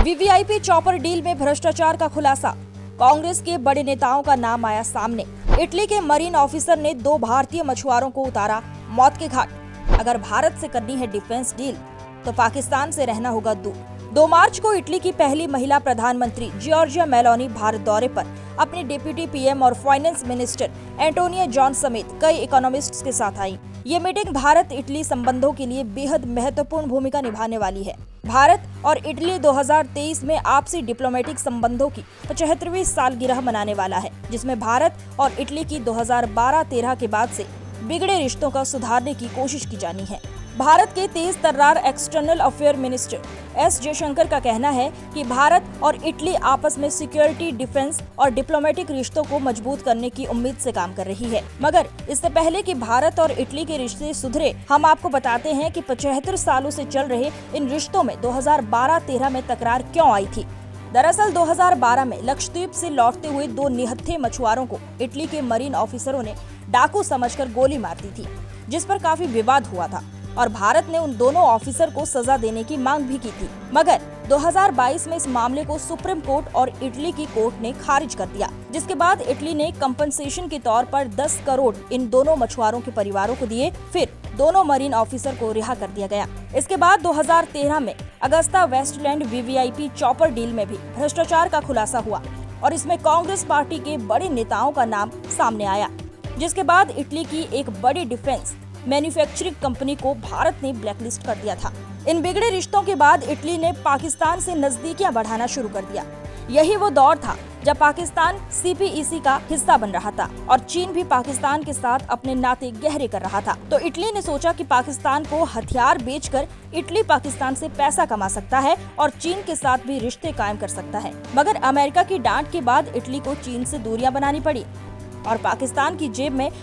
VVIP chopper deal में भ्रष्टाचार का खुलासा, कांग्रेस के बड़े नेताओं का नाम आया सामने। इटली के मरीन ऑफिसर ने 2 भारतीय मछुआरों को उतारा मौत के घाट। अगर भारत से करनी है डिफेंस डील तो पाकिस्तान से रहना होगा दूर। 2 मार्च को इटली की पहली महिला प्रधानमंत्री जॉर्जिया मेलोनी भारत दौरे पर अपने डिप्टी पीएम और फाइनेंस मिनिस्टर एंटोनियो जॉन समेत कई इकोनॉमिस्ट्स के साथ आई। ये मीटिंग भारत इटली संबंधों के लिए बेहद महत्वपूर्ण भूमिका निभाने वाली है। भारत और इटली 2023 में आपसी डिप्लोमेटिक संबंधों की 75वीं सालगिरह मनाने वाला है, जिसमें भारत और इटली की 2012-13 के बाद से बिगड़े रिश्तों का सुधारने की कोशिश की जानी है। भारत के तेज तर्रार external affair minister S Jaishankar का कहना है कि भारत और इटली आपस में सिक्योरिटी, डिफेंस और डिप्लोमेटिक रिश्तों को मजबूत करने की उम्मीद से काम कर रही है। मगर इससे पहले कि भारत और इटली के रिश्ते सुधरे, हम आपको बताते हैं कि 75 सालों से चल रहे इन रिश्तों में 2012-13 में तकरार क्यों आई थी। दरअसल 2012 में लक्षद्वीप से लौटते हुए 2 निहत्थे मछुआरों को इटली के मरीन ऑफिसरों ने डाकू समझकर गोली मार दी थी, जिस पर काफी विवाद हुआ था और भारत ने उन दोनों ऑफिसर को सजा देने की मांग भी की थी। मगर 2022 में इस मामले को सुप्रीम कोर्ट और इटली की कोर्ट ने खारिज कर दिया, जिसके बाद इटली ने कंपनसेशन के तौर पर 10 करोड़ इन दोनों मछुआरों के परिवारों को दिए। फिर दोनों मरीन ऑफिसर को रिहा कर दिया गया। इसके बाद 2013 में Agusta Westland VVIP chopper deal में भी भ्रष्टाचार का खुलासा हुआ और इसमें कांग्रेस पार्टी के बड़े नेताओं का नाम सामने आया, जिसके बाद इटली की एक बड़ी डिफेंस मैन्युफैक्चरिंग कंपनी को भारत ने ब्लैकलिस्ट कर दिया था। इन बिगड़े रिश्तों के बाद इटली ने पाकिस्तान से नजदीकियां बढ़ाना शुरू कर दिया। यही वो दौर था जब पाकिस्तान सीपीईसी का हिस्सा बन रहा था और चीन भी पाकिस्तान के साथ अपने नाते गहरे कर रहा था। तो इटली ने सोचा कि पाकिस्तान को हथियार बेचकर इटली पाकिस्तान से पैसा कमा सकता है और चीन के साथ भी रिश्ते कायम कर सकता है। मगर अमेरिका की डांट के बाद इटली को चीन से दूरियां बनानी पड़ी और पाकिस्तान की जेब में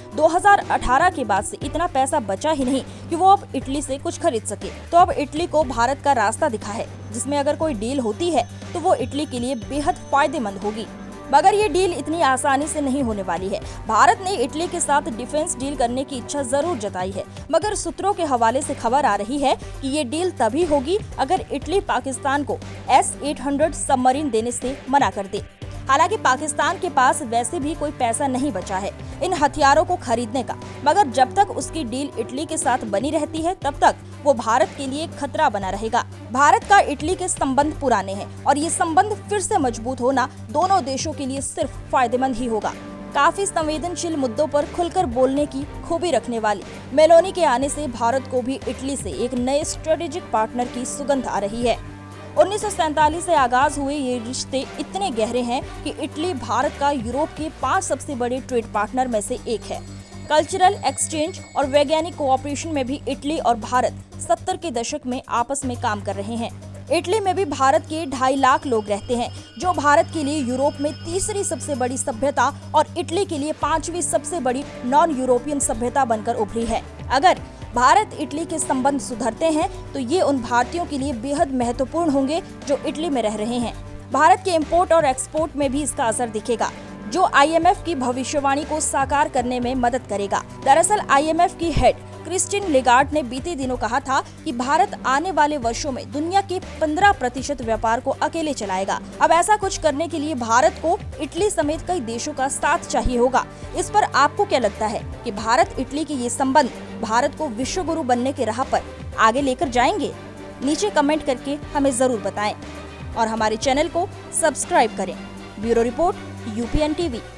2018 के बाद से इतना पैसा बचा ही नहीं कि वो अब इटली से कुछ खरीद सके। तो अब इटली को भारत का रास्ता दिखा है, जिसमें अगर कोई डील होती है तो वो इटली के लिए बेहद फायदेमंद होगी। मगर ये डील इतनी आसानी से नहीं होने वाली है। भारत ने इटली के साथ डिफेंस डील करने की इच्छा जरूर जताई है, मगर सूत्रों के हवाले से खबर आ रही है कि ये डील तभी होगी अगर इटली पाकिस्तान को S-800 सबमरीन देने से मना कर दे। हालांकि पाकिस्तान के पास वैसे भी कोई पैसा नहीं बचा है इन हथियारों को खरीदने का, मगर जब तक उसकी डील इटली के साथ बनी रहती है तब तक वो भारत के लिए खतरा बना रहेगा। भारत का इटली के संबंध पुराने हैं और ये संबंध फिर से मजबूत होना दोनों देशों के लिए सिर्फ फायदेमंद ही होगा। काफी संवेदनशील मुद्दों पर खुलकर बोलने की खूबी रखने वाली मेलोनी के आने से भारत को भी इटली से एक नए स्ट्रेटेजिक पार्टनर की सुगंध आ रही है। 1947 से आगाज हुए ये रिश्ते इतने गहरे हैं कि इटली भारत का यूरोप के 5 सबसे बड़े ट्रेड पार्टनर में से एक है। कल्चरल एक्सचेंज और वैज्ञानिक कोऑपरेशन में भी इटली और भारत 70 के दशक में आपस में काम कर रहे हैं। इटली में भी भारत के 2.5 लाख लोग रहते हैं, जो भारत के लिए यूरोप में तीसरी सबसे बड़ी सभ्यता और इटली के लिए 5वीं सबसे बड़ी नॉन यूरोपियन सभ्यता बनकर उभरी है। अगर भारत इटली के संबंध सुधरते हैं तो ये उन भारतीयों के लिए बेहद महत्वपूर्ण होंगे जो इटली में रह रहे हैं। भारत के इंपोर्ट और एक्सपोर्ट में भी इसका असर दिखेगा, जो IMF की भविष्यवाणी को साकार करने में मदद करेगा। दरअसल IMF की हेड क्रिस्टीन लेगार्ड ने बीते दिनों कहा था कि भारत आने वाले वर्षों में दुनिया के 15% व्यापार को अकेले चलाएगा। अब ऐसा कुछ करने के लिए भारत को इटली समेत कई देशों का साथ चाहिए होगा। इस पर आपको क्या लगता है कि भारत इटली के ये संबंध भारत को विश्व गुरु बनने के राह पर आगे लेकर जाएंगे? नीचे कमेंट करके हमें जरूर बताएं और हमारे चैनल को सब्सक्राइब करें। Bureau report UPN TV।